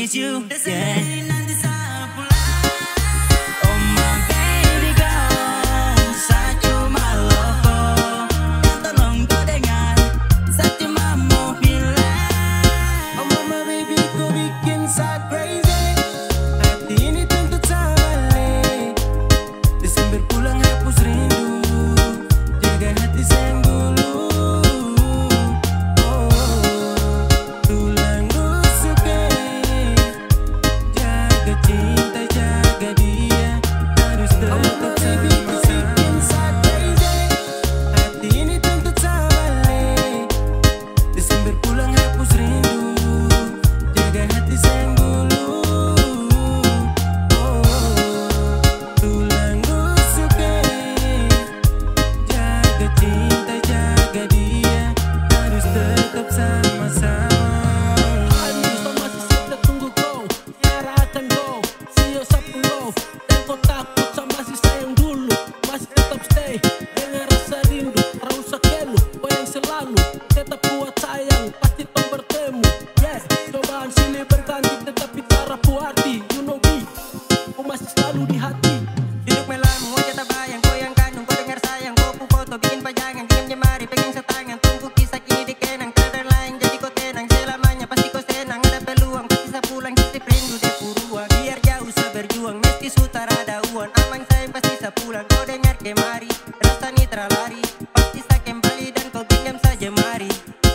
miss you, yeah. Tetap kuat sayang, pasti tong bertemu. Yeah, cobaan silih berganti tetapi cara puarti. You know me, aku masih selalu di hati. Duduk melamu wajah tak bayang, goyang kandung, kau dengar sayang. Kau foto bikin pajangan, diam jemari pegang setangan. Tunggu kisah kini dikenang, tak lain jadi kau tenang. Selamanya pasti kau senang, ada peluang pasti saya pulang. Titip rindu de puruan, biar jauh saya berjuang. Meski sutara ada uan, amang sayang pasti saya pulang. Kau dengar kemari, rasa nitra lari. Pasti saya kembali dan kau genggam saja mari.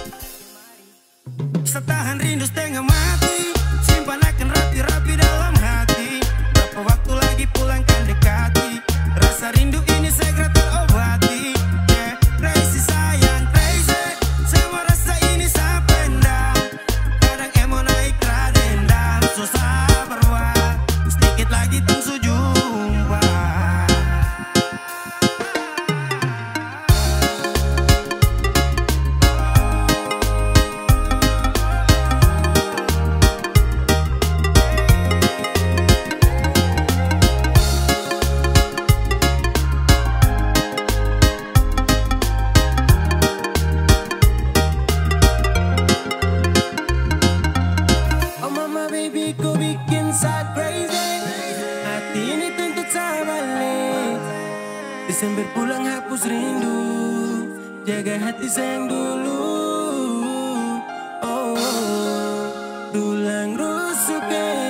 Setahan rindu setengah mati, simpan akan rapi-rapi dalam hati. Berapa waktu lagi pulangkan dekati, rasa rindu ini segera terobati. Yeah, crazy sayang crazy, semua rasa ini saya pendam. Kadang emo naik radendam, susah berwak, sedikit lagi tunggu jumpa. Baby, kau bikin saya crazy. Hati ini tuntut saya balik. Desember pulang hapus rindu, jaga hati sayang dulu. Oh, tulang rusuk,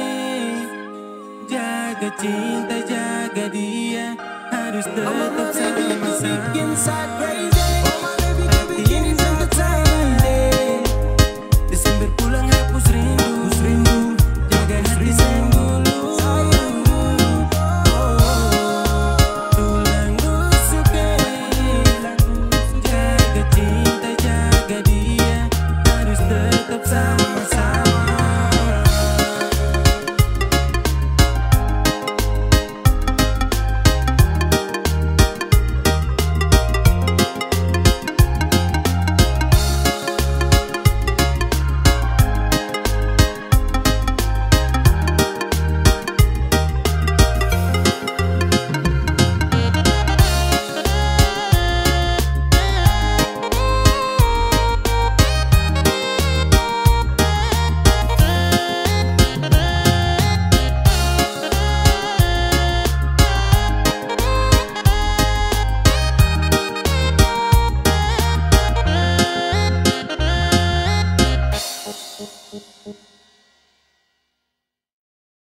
jaga cinta, jaga dia. Harus tetap saya bikin saya crazy.